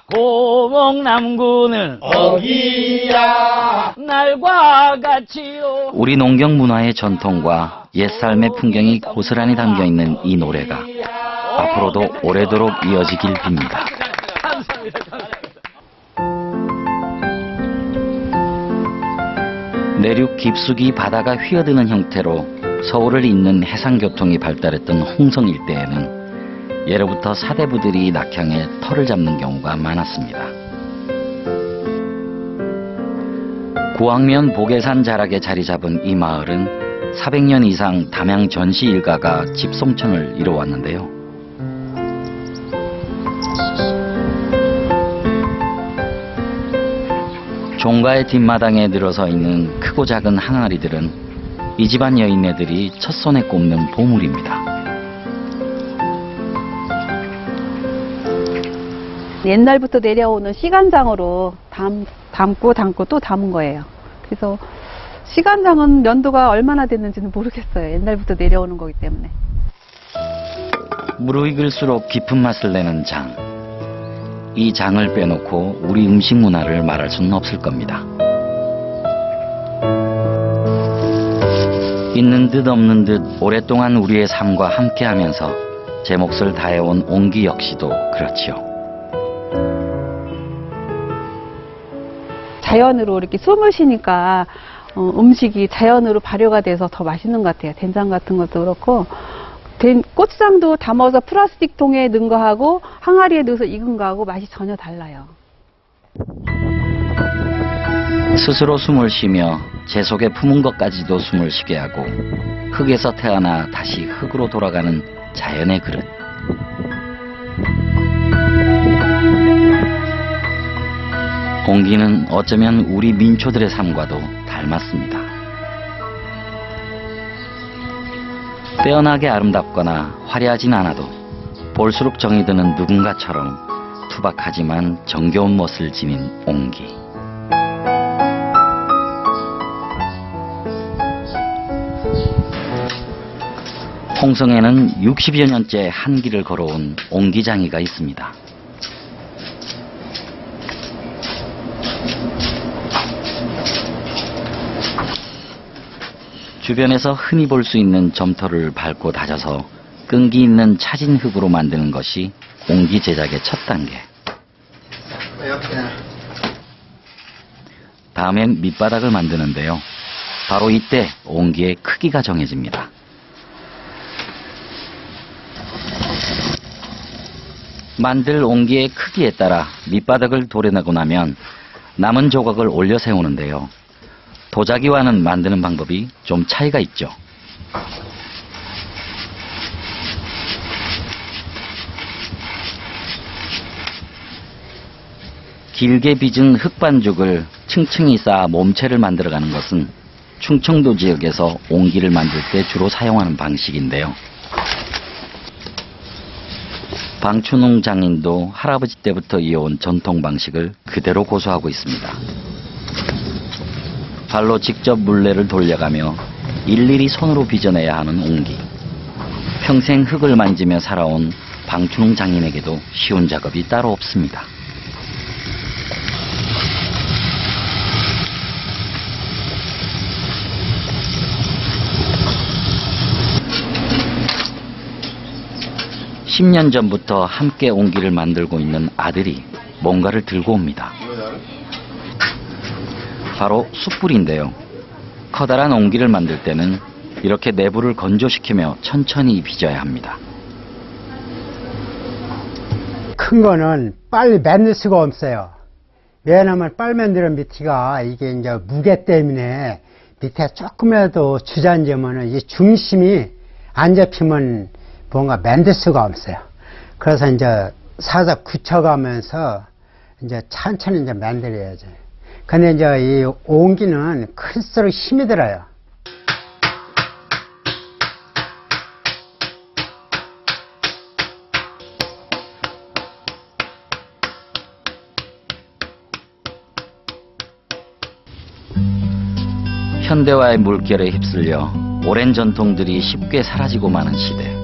고목남구는 어디야 날과 같이요. 우리 농경 문화의 전통과 옛삶의 풍경이 고스란히 담겨있는 이 노래가 앞으로도 오래도록 이어지길 빕니다. 감사합니다. 내륙 깊숙이 바다가 휘어드는 형태로 서울을 잇는 해상교통이 발달했던 홍성 일대에는 예로부터 사대부들이 낙향해 터를 잡는 경우가 많았습니다. 구황면 보계산 자락에 자리 잡은 이 마을은 400년 이상 담양 전시 일가가 집송천을 이뤄왔는데요. 종가의 뒷마당에 늘어서 있는 크고 작은 항아리들은 이 집안 여인네들이 첫손에 꼽는 보물입니다. 옛날부터 내려오는 시간장으로 담고 또 담은 거예요. 그래서 시간장은 연도가 얼마나 됐는지는 모르겠어요. 옛날부터 내려오는 거기 때문에. 무르익을수록 깊은 맛을 내는 장. 이 장을 빼놓고 우리 음식 문화를 말할 수는 없을 겁니다. 있는 듯 없는 듯 오랫동안 우리의 삶과 함께하면서 제 몫을 다해온 옹기 역시도 그렇지요. 자연으로 이렇게 숨을 쉬니까 음식이 자연으로 발효가 돼서 더 맛있는 것 같아요. 된장 같은 것도 그렇고 고추장도 담아서 플라스틱 통에 넣은 거하고 항아리에 넣어서 익은 거하고 맛이 전혀 달라요. 스스로 숨을 쉬며 제 속에 품은 것까지도 숨을 쉬게 하고 흙에서 태어나 다시 흙으로 돌아가는 자연의 그릇. 옹기는 어쩌면 우리 민초들의 삶과도 닮았습니다. 빼어나게 아름답거나 화려하진 않아도 볼수록 정이 드는 누군가처럼 투박하지만 정겨운 멋을 지닌 옹기. 홍성에는 60여 년째 한 길을 걸어온 옹기장이가 있습니다. 주변에서 흔히 볼 수 있는 점토를 밟고 다져서 끈기 있는 차진 흙으로 만드는 것이 옹기 제작의 첫 단계. 다음엔 밑바닥을 만드는데요. 바로 이때 옹기의 크기가 정해집니다. 만들 옹기의 크기에 따라 밑바닥을 도려내고 나면 남은 조각을 올려 세우는데요. 도자기와는 만드는 방법이 좀 차이가 있죠. 길게 빚은 흙반죽을 층층이 쌓아 몸체를 만들어가는 것은 충청도 지역에서 옹기를 만들 때 주로 사용하는 방식인데요. 방춘홍 장인도 할아버지 때부터 이어온 전통 방식을 그대로 고수하고 있습니다. 발로 직접 물레를 돌려가며 일일이 손으로 빚어내야 하는 옹기. 평생 흙을 만지며 살아온 방춘홍 장인에게도 쉬운 작업이 따로 없습니다. (10년) 전부터 함께 옹기를 만들고 있는 아들이 뭔가를 들고 옵니다. 바로 숯불인데요. 커다란 옹기를 만들 때는 이렇게 내부를 건조시키며 천천히 빚어야 합니다. 큰 거는 빨리 만들 수가 없어요. 왜냐하면 빨리 만드는 밑이가 이게 이제 무게 때문에 밑에 조금이라도 주저앉으면 이 중심이 안 잡히면 뭔가 만들 수가 없어요. 그래서 이제 살짝 굳혀가면서 이제 천천히 이제 만들어야죠. 근데 이제 이 옹기는 클수록 힘이 들어요. 현대화의 물결에 휩쓸려 오랜 전통들이 쉽게 사라지고 마는 시대.